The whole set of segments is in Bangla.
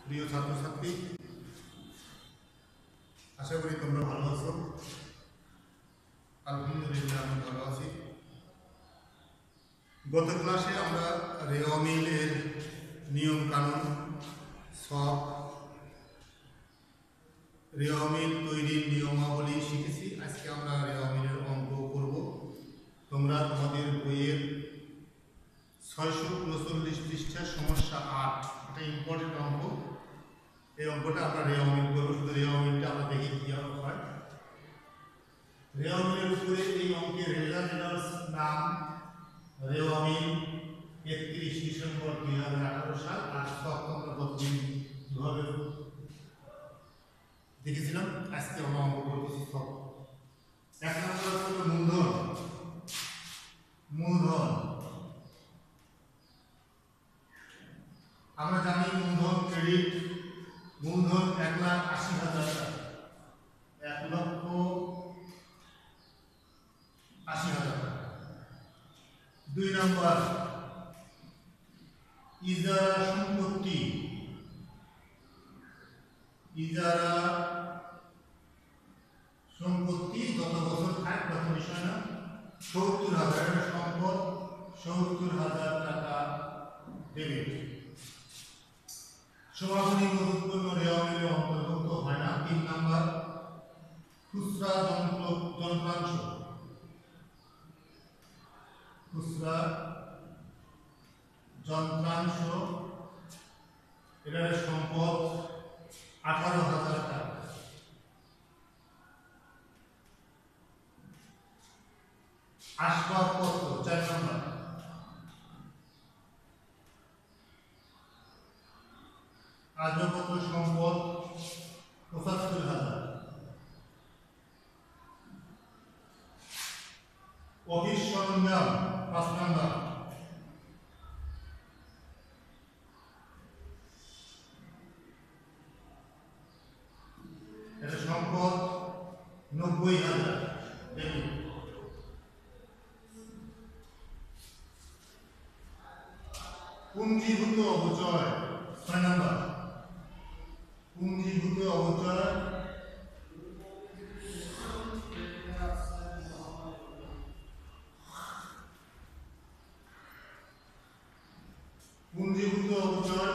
প্রিয় ছাত্রছাত্রী, আশা করি তোমরা ভালো আছো। আলহামদুলিল্লাহ আমি ভালো আছি। গত ক্লাসে আমরা রেওয়া মিলের নিয়ম কানুন, সব রেওয়া মিল তৈরির নিয়মাবলী শিখেছি। আজকে আমরা রেওয়া মিলের অঙ্ক করব। তোমরা তোমাদের বইয়ের 639 পৃষ্ঠার সমস্যা 8, এটা ইম্পর্টেন্ট অঙ্ক। এই অঙ্কটা আমরা রেওয়া মিল করবো। শুধু রেওয়া মিলটা আমরা দেখি কি হয়। রেওয়া মিলের উপরে এই অঙ্কের রেজাল্ট নাম রেওয়া মিল 31 ডিসেম্বর 2018 সাল। আর সব আমরা গতদিন কিভাবে দেখেছিলাম, আজকে আমরা অঙ্ক করতেছি সব। এক নম্বর হলো মূলধন। মূলধন আমরা জানি মূলধন ক্রেডিট। মূলধন 1,80,000 টাকা, 1,80,000 টাকা। 2 নম্বর ইজারা সম্পত্তি। ইজারা সম্পত্তি যত বছর থাক তত বিষয় না। 70,000 সম্পদ, 70,000 টাকা ডেবিট। সমাপনী উৎপন্ন রেওয়া মিলে অন্তর্ভুক্ত হয় না। 3 নম্বর খুচরা যন্ত্রাংশ। খুচরা যন্ত্রাংশ এটার সম্পদ 18,000 টাকা। আসবাবপত্র 4 নম্বর আসবাবপত্র সম্পদ 75,000। অফিস সরঞ্জাম 5 নম্বর এটা সম্পদ 90,000 ডেবিট। পুঞ্জীভূত অবচয় 6 নম্বর পুঞ্জীভূত অবচয় পুঞ্জীভূত অবচয়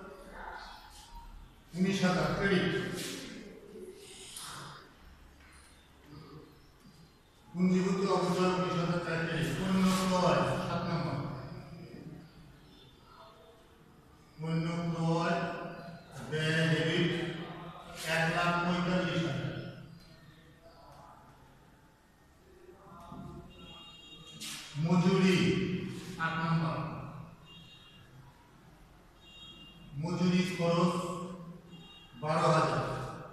19,000 ক্রেডিট। পুঞ্জীভূত অবচয় 19,000 টাকা ক্রেডিট। পণ্য ক্রয় 7 নম্বর পণ্য ক্রয় ব্যয় ডেবিট 1,45,000। মজুরি 8 নম্বর মজুরি খরচ 12,000।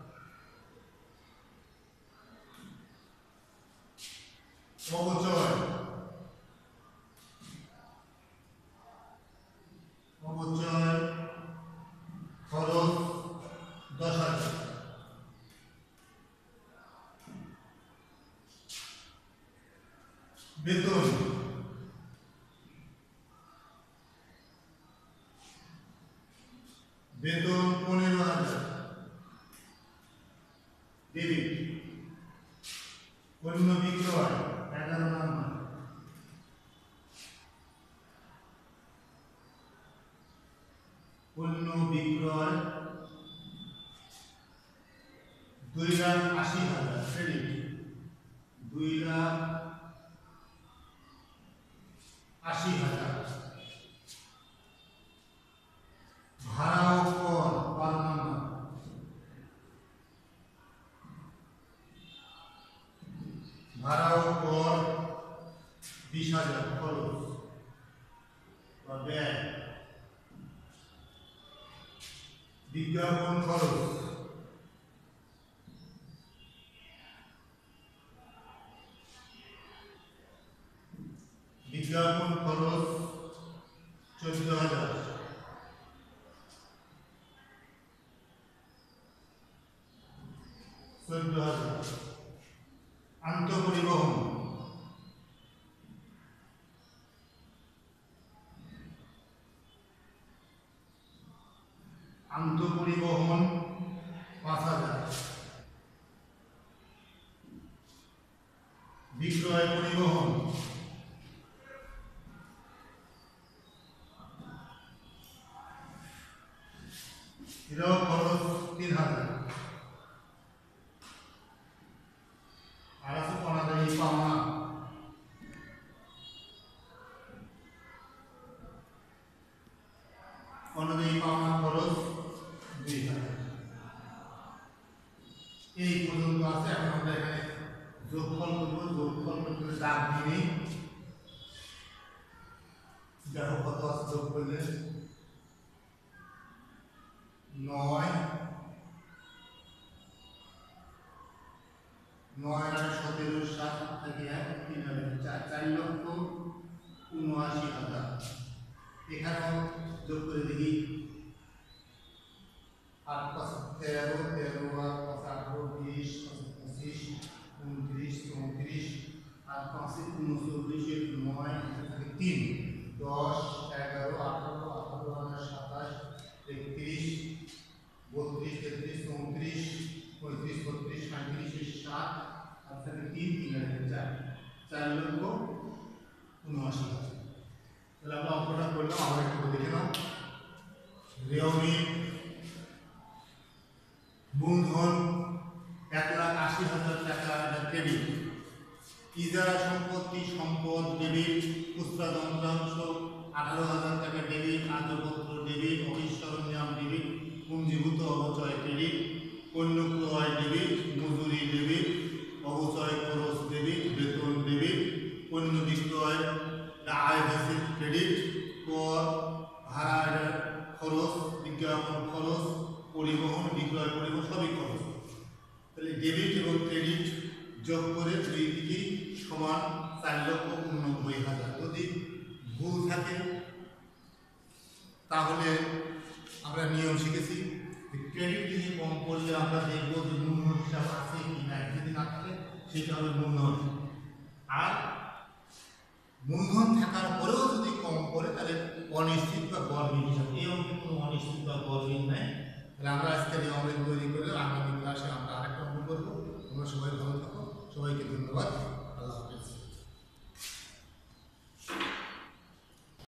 অবচয় অবচয় খরচ 10,000। বেতন বেতন 15,000 ডেবিট। পণ্য বিক্রয় 11 নম্বর পণ্য বিক্রয় 2,80,000 ক্রেডিট। 2,80,000 ভাড়া ও কর 12 নম্বর ভাড়া ও কর 20,000 খরচ বা ব্যয়। বিজ্ঞাপন খরচ বিজ্ঞাপন খরচ 14,000। আন্তঃপরিবহন আন্তঃপরিবহন 5000, বিক্রয় পরিবহন, এটাও খরচ 3000। আর আছে অনাদায়ী পাওনা, অনাদায়ী পাওনা খরচ 2000। এই পর্যন্ত আছে। এখন আমরা এখানে যোগফল করবো। যোগফল করতে দাগ দিয়ে দেখো কত আছে। যোগ করলে 9 9 আর 17 7 থেকে 3 আর 4,79,000। এখানেও যোগ করে দেখি 8 5 13 13 আর 5 18 20 25 29 34 আর 5 39 9 3 10 11 18 18 27 31 32 33 34 35 36 37 7 আর 3 3 আর 4,79,000। তাহলে আমরা অঙ্কটা করলাম। আমরা একটু দেখে নাও। রেওমির মূলধন 1,80,000 টাকা ক্রেডিট। ইজারা সম্পত্তি সম্পদ ডেবিট, খুচরা যন্ত্রাংশ 18,000 টাকা ডেবিট, আদ্যপত্র ডেবিট, অফিস সরঞ্জাম ডেবিট, পুঞ্জীভূত অবচয় ক্রেডিট, পণ্য ক্রয় ডেবিট, মজুরি ডেবিট, অবচয় খরচ ডেবিট, বেতন ডেবিট, পণ্য বিক্রয় আয় হাসিল ক্রেডিট, কর ভাড়া খরচ, বিজ্ঞাপন খরচ, পরিবহন বিক্রয় পরিবহন সবই খরচ। তাহলে ডেবিট এবং ক্রেডিট যোগ করে দুই দিকেই সমান 4,89,000। যদি ভুল থাকে তাহলে আমরা নিয়ম শিখেছি ক্রেডিট থেকে কম করলে আমরা দেখবো যে মূলধন হিসাব আছে কি না। যদি না থাকে সেটা হবে মূলধন। আর মূলধন থাকার পরেও যদি কম করে তাহলে অনিশ্চিত বা গরমিল হিসাব। এই অঙ্কে কোনো অনিশ্চিত বা গরমিল নাই। তাহলে আমরা আজকে এই অঙ্ক তৈরি করলে আগামী ক্লাসে আমরা আরেকটা অঙ্ক করবো। তোমরা সবাই ভালো থাকো। সবাইকে ধন্যবাদ।